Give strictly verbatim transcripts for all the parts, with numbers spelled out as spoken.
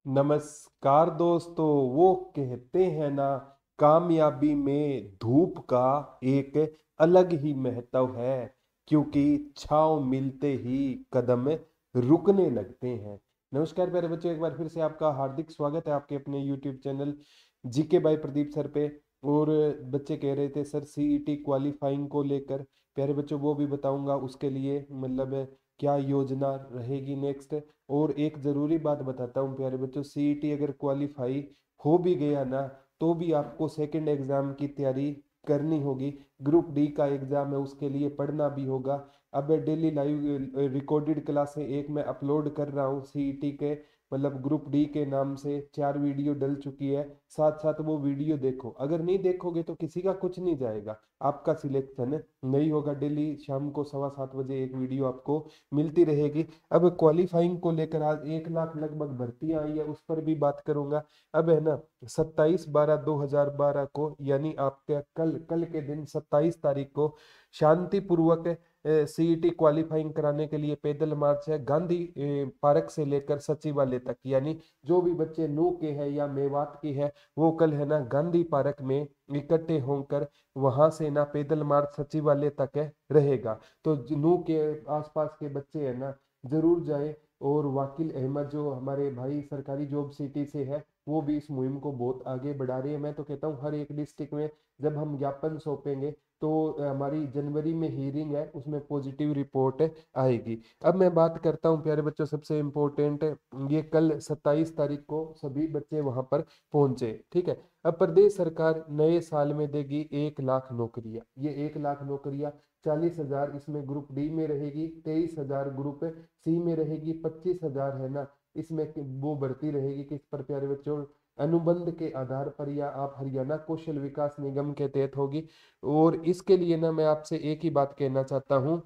नमस्कार दोस्तों। वो कहते हैं ना, कामयाबी में धूप का एक अलग ही महत्व है, क्योंकि छांव मिलते ही कदम रुकने लगते हैं। नमस्कार प्यारे बच्चों, एक बार फिर से आपका हार्दिक स्वागत है आपके अपने YouTube channel GK by Pradeep sir पे। और बच्चे कह रहे थे सर सीईटी क्वालिफाइंग को लेकर, प्यारे बच्चों वो भी बताऊंगा उसके लिए मतलब क्या योजना रहेगी नेक्स्ट। और एक ज़रूरी बात बताता हूँ प्यारे बच्चों, सीईटी अगर क्वालिफाई हो भी गया ना, तो भी आपको सेकंड एग्ज़ाम की तैयारी करनी होगी। ग्रुप डी का एग्ज़ाम है, उसके लिए पढ़ना भी होगा। अब डेली लाइव रिकॉर्डेड क्लासें एक मैं अपलोड कर रहा हूँ सीईटी के मतलब ग्रुप डी के नाम से, चार वीडियो डल चुकी है। साथ साथ वो वीडियो देखो, अगर नहीं देखोगे तो किसी का कुछ नहीं जाएगा, आपका सिलेक्शन नहीं होगा। डेली शाम को सवा सात बजे एक वीडियो आपको मिलती रहेगी। अब क्वालिफाइंग को लेकर आज एक लाख लगभग भर्तियां आई है, उस पर भी बात करूंगा। अब है ना, सत्ताईस बारह दो हजार बारह को यानी आपके कल कल के दिन सत्ताईस तारीख को शांतिपूर्वक सीईटी क्वालिफाइंग कराने के लिए पैदल मार्च है, गांधी ए, पार्क से लेकर सचिवालय तक। यानी जो भी बच्चे नू के हैं या मेवात के हैं, वो कल है ना गांधी पार्क में इकट्ठे होकर वहां से ना पैदल मार्च सचिवालय तक है रहेगा। तो नू के आसपास के बच्चे है ना जरूर जाए। और वाकिल अहमद जो हमारे भाई सरकारी जॉब सिटी से है, वो भी इस मुहिम को बहुत आगे बढ़ा रही है। मैं तो कहता हूँ हर एक डिस्ट्रिक्ट में जब हम ज्ञापन सौंपेंगे तो हमारी जनवरी में हीयरिंग है, उसमें पॉजिटिव रिपोर्ट आएगी। अब मैं बात करता हूँ प्यारे बच्चों, सबसे इम्पोर्टेंट ये कल सत्ताईस तारीख को सभी बच्चे वहां पर पहुंचे, ठीक है। अब प्रदेश सरकार नए साल में देगी एक लाख नौकरियां। ये एक लाख नौकरियां चालीस हजार इसमें ग्रुप डी में रहेगी, तेईस हजार ग्रुप सी में रहेगी, पच्चीस हजार है ना इसमें वो भर्ती रहेगी किस पर प्यारे बच्चों, अनुबंध के आधार पर या आप हरियाणा कौशल विकास निगम के तहत होगी। और इसके लिए ना मैं आपसे एक ही बात कहना चाहता हूँ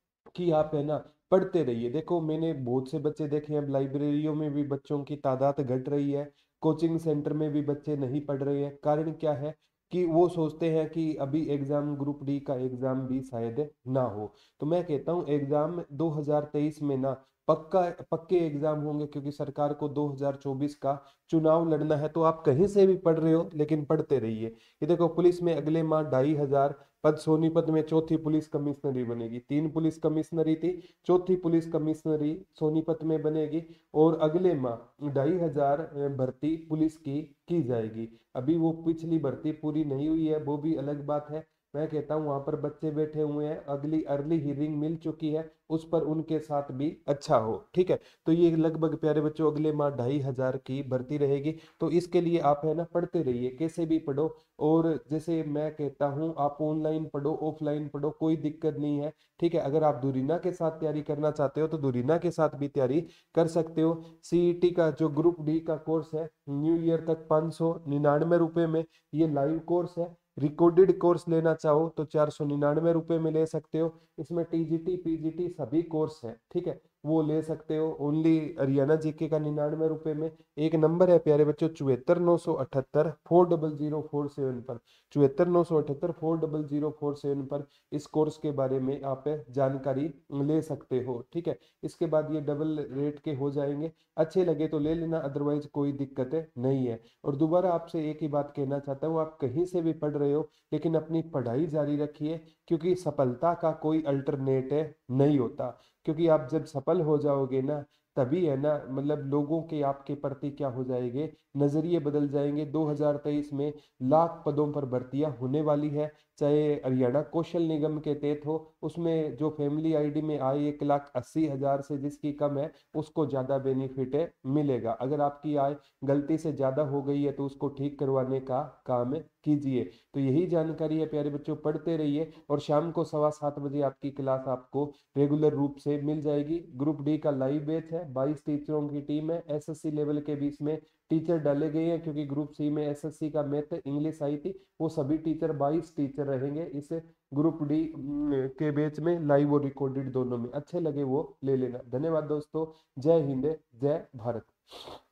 कि आप है ना पढ़ते रहिए। देखो मैंने बहुत से बच्चे देखे हैं, अब लाइब्रेरियों में भी बच्चों की तादाद घट रही है, कोचिंग सेंटर में भी बच्चे नहीं पढ़ रहे हैं। कारण क्या है कि वो सोचते हैं कि अभी एग्जाम ग्रुप डी का एग्जाम भी शायद ना हो। तो मैं कहता हूँ एग्जाम दो हज़ार तेईस में ना पक्का पक्के एग्जाम होंगे, क्योंकि सरकार को दो हज़ार चौबीस का चुनाव लड़ना है। तो आप कहीं से भी पढ़ रहे हो लेकिन पढ़ते रहिए। ये देखो पुलिस में अगले माह ढाई हजार पद, सोनीपत में चौथी पुलिस कमिश्नरी बनेगी। तीन पुलिस कमिश्नरी थी, चौथी पुलिस कमिश्नरी सोनीपत में बनेगी। और अगले माह ढाई हजार भर्ती पुलिस की की जाएगी। अभी वो पिछली भर्ती पूरी नहीं हुई है, वो भी अलग बात है। मैं कहता हूँ वहां पर बच्चे बैठे हुए हैं, अगली अर्ली हियरिंग मिल चुकी है, उस पर उनके साथ भी अच्छा हो, ठीक है। तो ये लगभग प्यारे बच्चों अगले माह ढाई हजार की भर्ती रहेगी। तो इसके लिए आप है ना पढ़ते रहिए, कैसे भी पढ़ो। और जैसे मैं कहता हूँ आप ऑनलाइन पढ़ो ऑफलाइन पढ़ो, कोई दिक्कत नहीं है, ठीक है। अगर आप दूरिना के साथ तैयारी करना चाहते हो तो दूरिना के साथ भी तैयारी कर सकते हो। सीईटी का जो ग्रुप डी का कोर्स है न्यू ईयर तक पाँच सौ निन्यानवे रुपये में ये लाइव कोर्स है। रिकॉर्डेड कोर्स लेना चाहो तो चार सौ निन्यानवे रुपये में ले सकते हो। इसमें टीजीटी पीजीटी सभी कोर्स है, ठीक है, वो ले सकते हो। ओनली हरियाणा जीके का निन्यानवे रुपये में। एक नंबर है प्यारे बच्चों चौहत्तर नौ सौ अठहत्तर four double zero four seven पर, चौहत्तर नौ सौ अठहत्तर four double zero four seven पर इस कोर्स के बारे में आप जानकारी ले सकते हो, ठीक है। इसके बाद ये डबल रेट के हो जाएंगे, अच्छे लगे तो ले लेना, अदरवाइज कोई दिक्कत नहीं है। और दोबारा आपसे एक ही बात कहना चाहता हूँ, आप कहीं से भी पढ़ रहे हो लेकिन अपनी पढ़ाई जारी रखिए, क्योंकि सफलता का कोई अल्टरनेट नहीं होता। क्योंकि आप जब सफल हो जाओगे ना, तभी है ना मतलब लोगों के आपके प्रति क्या हो जाएंगे, नजरिए बदल जाएंगे। दो हज़ार तेईस में लाख पदों पर भर्तियां होने वाली है, चाहे हरियाणा कौशल निगम के तहत हो, उसमें जो फैमिली आईडी में आए एक लाख अस्सी हजार से जिसकी कम है उसको ज्यादा बेनिफिट मिलेगा। अगर आपकी आय गलती से ज्यादा हो गई है तो उसको ठीक करवाने का काम कीजिए। तो यही जानकारी है प्यारे बच्चों, पढ़ते रहिए। और शाम को सवा सात बजे आपकी क्लास आपको रेगुलर रूप से मिल जाएगी। ग्रुप डी का लाइव बैच है, बाईस टीचरों की टीम है, एसएससी लेवल के बीच में टीचर डाले गए हैं, क्योंकि ग्रुप सी में एसएससी का मैथ इंग्लिश आई थी। वो सभी टीचर बाईस टीचर रहेंगे इस ग्रुप डी के बैच में, लाइव और रिकॉर्डेड दोनों में। अच्छे लगे वो ले लेना। धन्यवाद दोस्तों, जय हिंद जय भारत।